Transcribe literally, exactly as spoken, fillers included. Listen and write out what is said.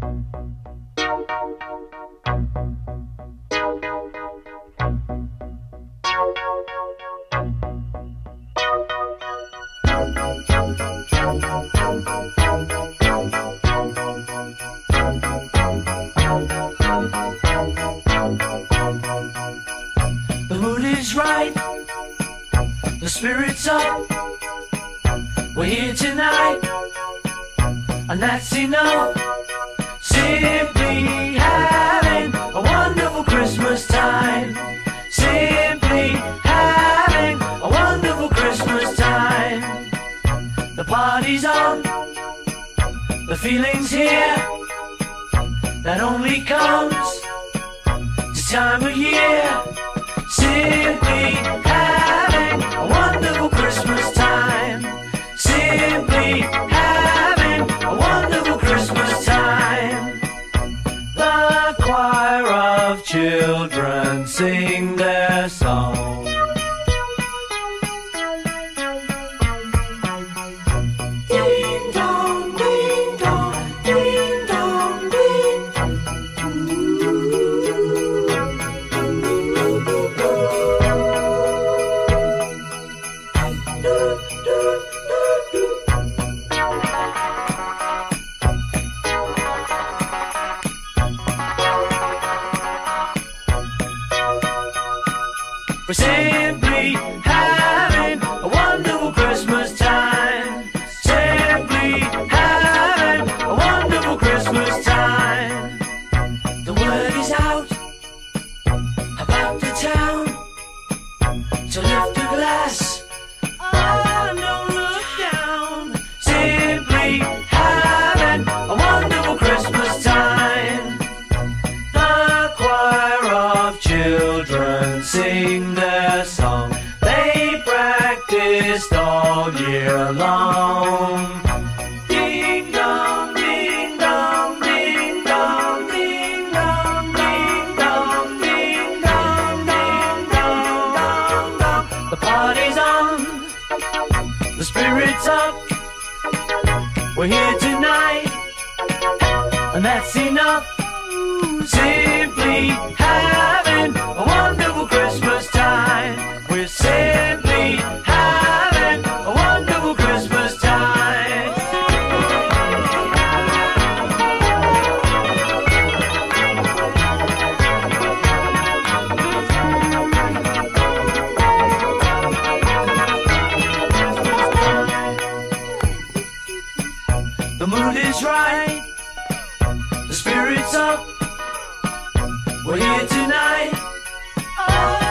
The mood is right, the spirit's up. We're here tonight, and that's enough. Simply having a wonderful Christmas time. Simply having a wonderful Christmas time. The party's on, the feeling's here. That only comes this time of year. Simply having a wonderful Christmas time. Simply having a wonderful Christmas time. The choir of children sing their song. Ding dong, ding dong, ding dong, ding. We're simply having a wonderful Christmas time. Simply having a wonderful Christmas time. The word is out about the town to lift a glass. Oh, don't look down. Simply having a wonderful Christmas time. The choir of children sing their song. They practiced all year long. Ding dong, ding dong, ding dong, ding dong, ding dong, ding dong, ding dong, dong, dong. The party's on, the spirit's up. We're here tonight, and that's enough. Simply having a wonderful Christmas time. We're simply having a wonderful Christmas time. The mood is right, the spirit's up. We're here tonight. Oh.